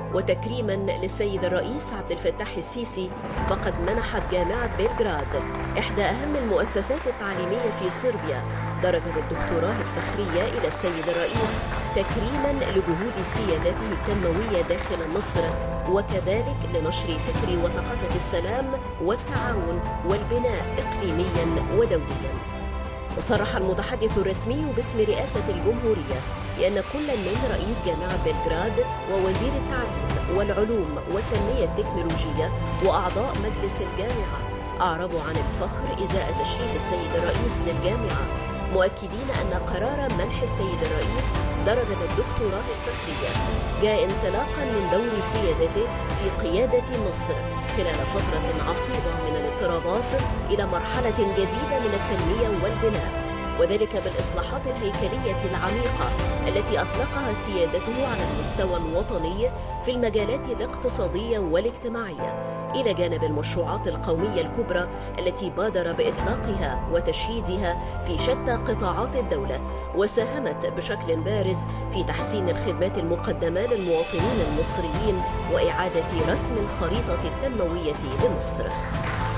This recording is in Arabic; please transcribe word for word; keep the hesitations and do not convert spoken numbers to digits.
وتكريما للسيد الرئيس عبد الفتاح السيسي، فقد منحت جامعة بلغراد إحدى أهم المؤسسات التعليمية في صربيا درجة الدكتوراه الفخرية إلى السيد الرئيس تكريما لجهود سيادته التنموية داخل مصر، وكذلك لنشر فكر وثقافة السلام والتعاون والبناء إقليميا ودوليا. وصرح المتحدث الرسمي باسم رئاسة الجمهورية بأن كل من رئيس جامعة بلغراد ووزير التعليم والعلوم والتنمية التكنولوجية وأعضاء مجلس الجامعة أعربوا عن الفخر إزاء تشريف السيد الرئيس للجامعة، مؤكدين أن قرار منح السيد الرئيس درجة الدكتوراه الفخرية جاء انطلاقا من دور سيادته في قيادة مصر خلال فترة عصيبة من الاضطرابات إلى مرحلة جديدة من التنمية والبناء، وذلك بالإصلاحات الهيكلية العميقة التي أطلقها سيادته على المستوى الوطني في المجالات الاقتصادية والاجتماعية، إلى جانب المشروعات القومية الكبرى التي بادر بإطلاقها وتشييدها في شتى قطاعات الدولة، وساهمت بشكل بارز في تحسين الخدمات المقدمة للمواطنين المصريين وإعادة رسم الخريطة التنموية لمصر.